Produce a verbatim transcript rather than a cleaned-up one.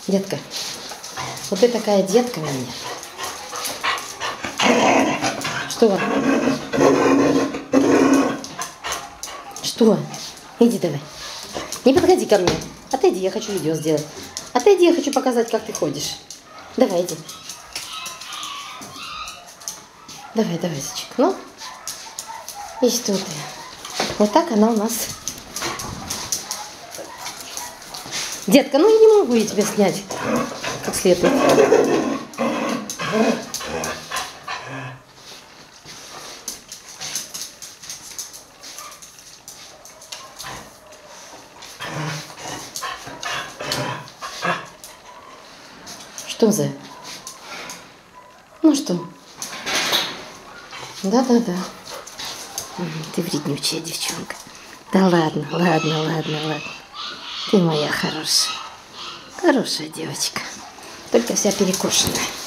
Детка, вот ты такая детка у меня. Что? Что? Иди давай. Не подходи ко мне. Отойди, я хочу видео сделать. Отойди, я хочу показать, как ты ходишь. Давай, иди. Давай, давай, зайчик. Ну, и что ты? Вот так она у нас. Детка, ну я не могу я тебя снять как следует. Что за? Ну что? Да-да-да. Ты вреднючая девчонка. Да ладно, ладно, ладно, ладно. Ты моя хорошая. Хорошая девочка. Только вся перекошенная.